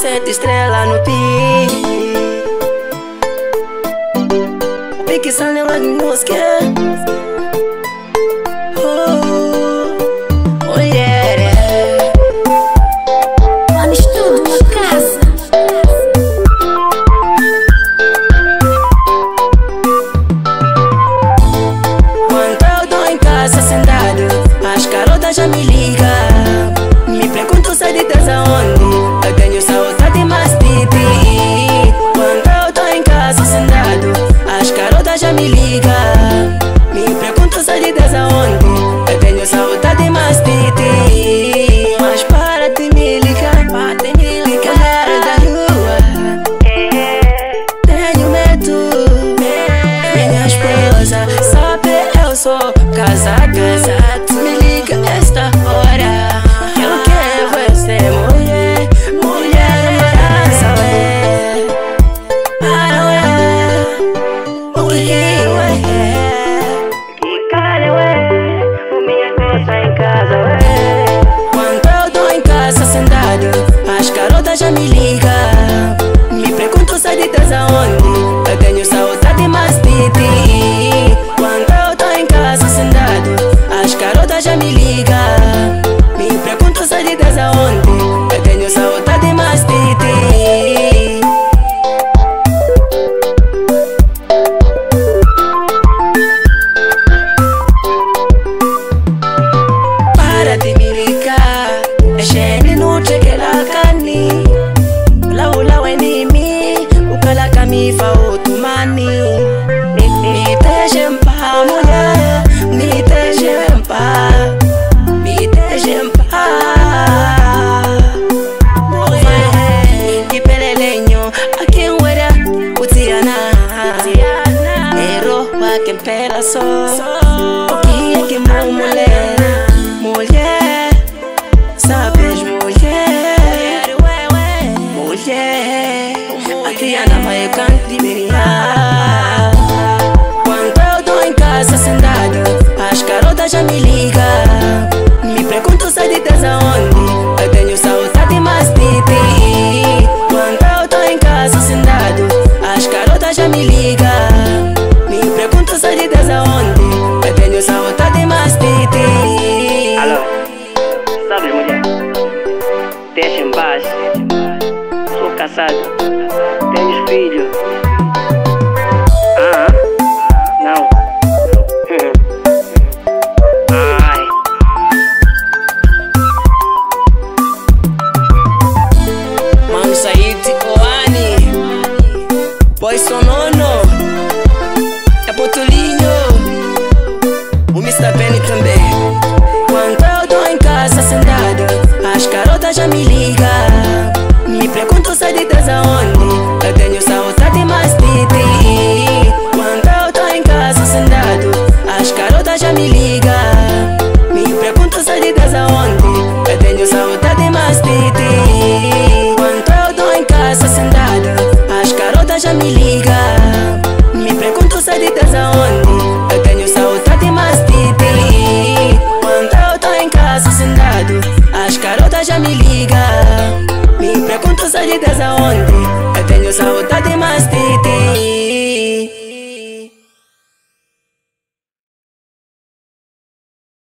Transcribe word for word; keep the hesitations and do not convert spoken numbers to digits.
Sede Strelas no pi. O pique sale lá em mosque. Oh, mulher. Lá no estúdio, uma casa. Quando eu tô em casa sentado, as garotas já me ligam. Me perguntam se de Deus aonde. Eu tenho saudade, mas de ti. Quando eu tô em casa sentado, as garotas já me ligam. Me perguntam se de Deus aonde. Eu tenho saudade, mas de ti. Mas para de me ligar, para de me ligar. Mulher da rua, tenho medo. Minha esposa sabe eu sou casada. Me liga esta hora. Eu quero você, mulher. Mulher embaraça, ué. Para, ué. O que é, ué? Que cara, ué? O minha esposa em casa, ué. Quando eu tô em casa sentado, as garotas já me ligam. Me perguntam se de Deus aonde. Eu tenho saudade, mas de ti. Quando eu tô em casa sentado, as garotas já me ligam. Me perguntam se de Deus aonde. Eu tenho saudade, mas de ti. Para de me ligar. É gente não chegue lá cani. Lá o lá é nem mim. O cala cami fa outro mani. Me me deixa em paz, mulher. Me deixa em paz. Me deixa em paz. Mulher, que pelelenho. A quem era o Tiana. Erro a quem pela só. O que é que meu mulher? Mulher, sabes, mulher. Mulher, a Tiana vai cantar. Quando eu tô em casa sentado, as garotas já me ligam. Me perguntam se de Deus aonde. Eu tenho saudade, mas de ti. Quando eu tô em casa sentado, as garotas já me ligam. Me perguntam se de Deus aonde. Eu tenho saudade, mas de ti. Alô, sabe, mulher? Deixa em paz. Sou casado, tenho filho. Ah, não. Ai. Mano Said Oani, Boy Sonono, é Botulinho, o mister Benny também. Quando eu tô em casa sentado, as garotas já me ligam.